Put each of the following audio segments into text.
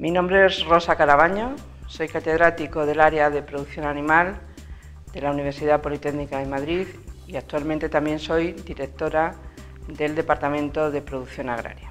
Mi nombre es Rosa Carabaño, soy catedrático del área de producción animal de la Universidad Politécnica de Madrid y actualmente también soy directora del Departamento de Producción Agraria.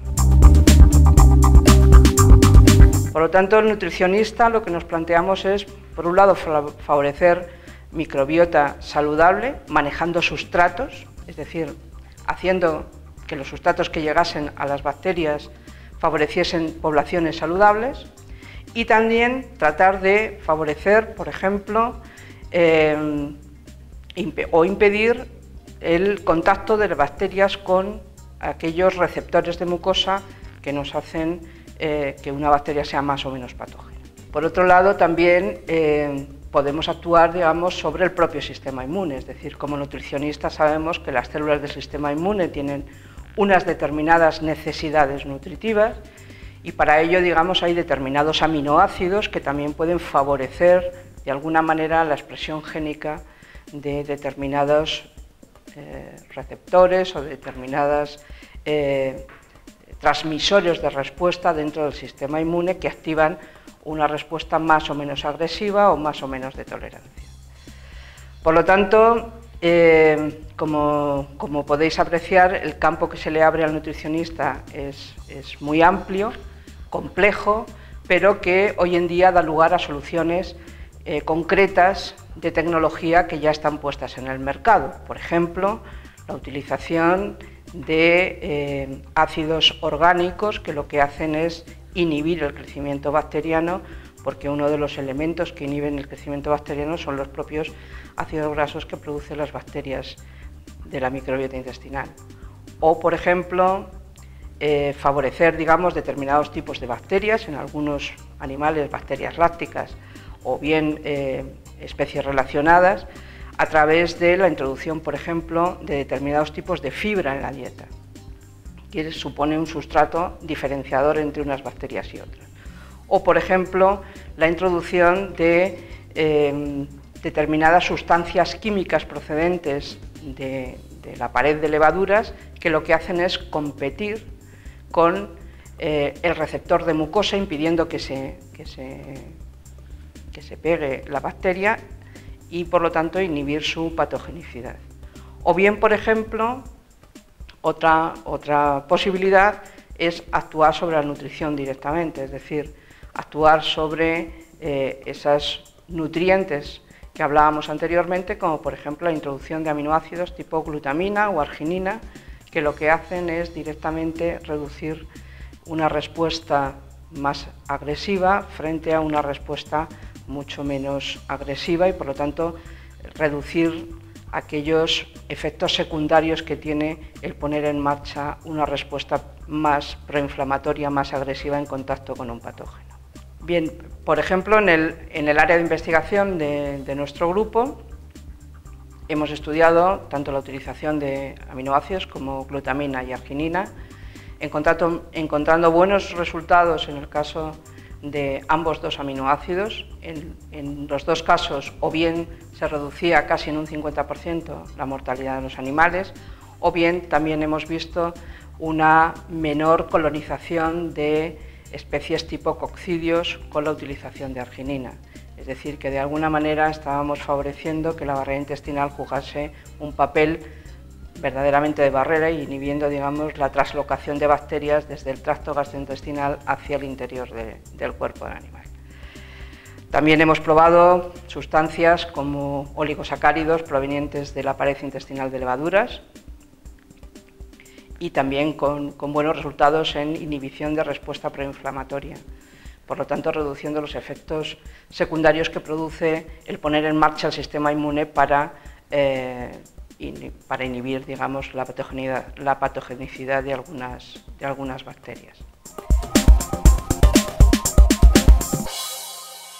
Por lo tanto, el nutricionista lo que nos planteamos es, por un lado, favorecer microbiota saludable, manejando sustratos, es decir, haciendo que los sustratos que llegasen a las bacterias favoreciesen poblaciones saludables, y también tratar de favorecer, por ejemplo, o impedir el contacto de las bacterias con aquellos receptores de mucosa que nos hacen que una bacteria sea más o menos patógena. Por otro lado, también podemos actuar, digamos, sobre el propio sistema inmune, es decir, como nutricionistas sabemos que las células del sistema inmune tienen unas determinadas necesidades nutritivas y para ello, digamos, hay determinados aminoácidos que también pueden favorecer de alguna manera la expresión génica de determinados receptores o determinados transmisores de respuesta dentro del sistema inmune que activan una respuesta más o menos agresiva o más o menos de tolerancia. Por lo tanto, como podéis apreciar, el campo que se le abre al nutricionista es muy amplio, complejo, pero que hoy en día da lugar a soluciones concretas de tecnología que ya están puestas en el mercado. Por ejemplo, la utilización de ácidos orgánicos que lo que hacen es inhibir el crecimiento bacteriano, porque uno de los elementos que inhiben el crecimiento bacteriano son los propios ácidos grasos que producen las bacterias de la microbiota intestinal. O, por ejemplo, favorecer, digamos, determinados tipos de bacterias, en algunos animales bacterias lácticas o bien especies relacionadas, a través de la introducción, por ejemplo, de determinados tipos de fibra en la dieta, que supone un sustrato diferenciador entre unas bacterias y otras. O, por ejemplo, la introducción de determinadas sustancias químicas procedentes de la pared de levaduras que lo que hacen es competir con el receptor de mucosa, impidiendo que se pegue la bacteria y, por lo tanto, inhibir su patogenicidad. O bien, por ejemplo, otra posibilidad es actuar sobre la nutrición directamente, es decir, actuar sobre esos nutrientes que hablábamos anteriormente, como por ejemplo la introducción de aminoácidos tipo glutamina o arginina, que lo que hacen es directamente reducir una respuesta más agresiva frente a una respuesta mucho menos agresiva y, por lo tanto, reducir aquellos efectos secundarios que tiene el poner en marcha una respuesta más proinflamatoria, más agresiva en contacto con un patógeno. Bien, por ejemplo, en el área de investigación de nuestro grupo hemos estudiado tanto la utilización de aminoácidos como glutamina y arginina, encontrando buenos resultados en el caso de ambos dos aminoácidos. En los dos casos, o bien se reducía casi en un 50% la mortalidad de los animales, o bien también hemos visto una menor colonización de especies tipo coccidios con la utilización de arginina. Es decir, que de alguna manera estábamos favoreciendo que la barrera intestinal jugase un papel verdaderamente de barrera y inhibiendo, digamos, la translocación de bacterias desde el tracto gastrointestinal hacia el interior del cuerpo del animal. También hemos probado sustancias como oligosacáridos provenientes de la pared intestinal de levaduras y también con buenos resultados en inhibición de respuesta proinflamatoria, por lo tanto reduciendo los efectos secundarios que produce el poner en marcha el sistema inmune para inhibir, digamos, la patogenicidad de algunas bacterias.